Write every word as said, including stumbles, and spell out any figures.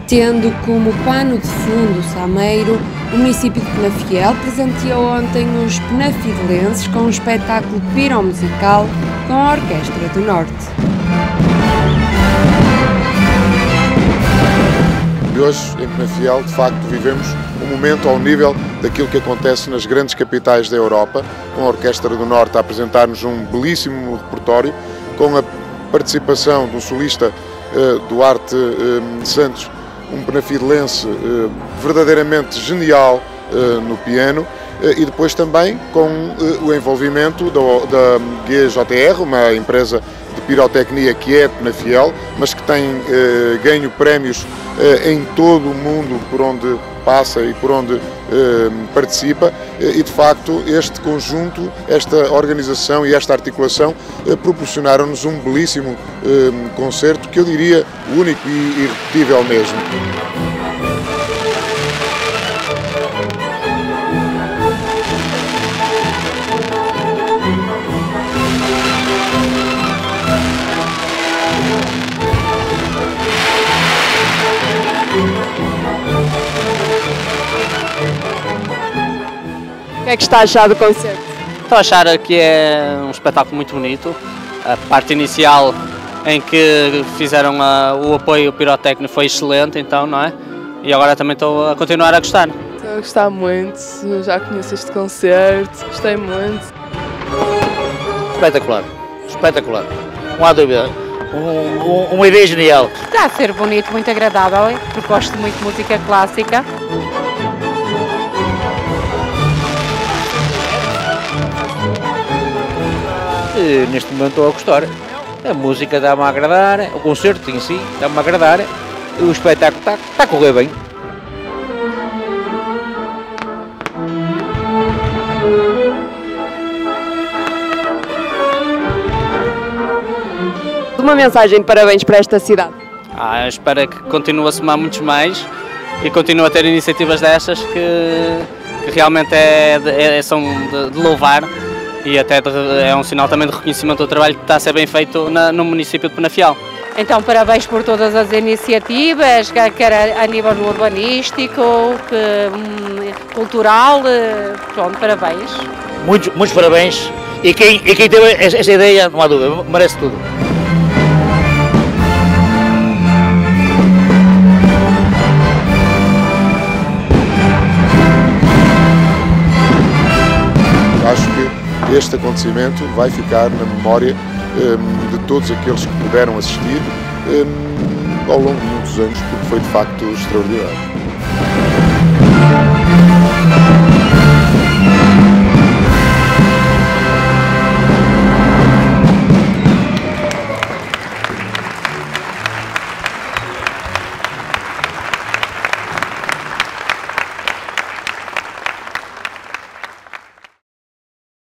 Tendo como pano de fundo o Sameiro, o município de Penafiel presenteou ontem os penafidelenses com um espetáculo piromusical com a Orquestra do Norte. E hoje, em Penafiel, de facto, vivemos um momento ao nível daquilo que acontece nas grandes capitais da Europa, com a Orquestra do Norte a apresentar-nos um belíssimo repertório, com a participação do solista uh, Duarte uh, Santos, um penafidelense uh, verdadeiramente genial uh, no piano, uh, e depois também com uh, o envolvimento do, da G J R, uma empresa de pirotecnia que é de Penafiel, mas que tem uh, ganho prémios uh, em todo o mundo por onde passa e por onde uh, participa, e de facto este conjunto, esta organização e esta articulação uh, proporcionaram-nos um belíssimo uh, concerto, que eu diria único e irrepetível mesmo. O que é que está a achar do concerto? Estou a achar que é um espetáculo muito bonito. A parte inicial em que fizeram a, o apoio pirotécnico foi excelente, então, não é? E agora também estou a continuar a gostar. Estou a gostar muito, já conheço este concerto, gostei muito. Espetacular, espetacular, não há dúvida, um, um, uma ideia genial. Está a ser bonito, muito agradável, porque gosto muito de música clássica. E neste momento estou a gostar, a música dá-me a agradar, o concerto em si dá-me a agradar, e o espetáculo está, está a correr bem. Uma mensagem de parabéns para esta cidade. Ah, espero que continue a somar muitos mais e continue a ter iniciativas destas que, que realmente é, é, são de, de louvar. E até é um sinal também de reconhecimento do trabalho que está a ser bem feito na, no município de Penafiel. Então, parabéns por todas as iniciativas, quer a, a nível urbanístico, que, hum, cultural, pronto, parabéns. Muitos, muitos parabéns, e quem, e quem teve essa ideia, não há dúvida, merece tudo. Acho que este acontecimento vai ficar na memória um, de todos aqueles que puderam assistir um, ao longo de muitos anos, porque foi de facto extraordinário.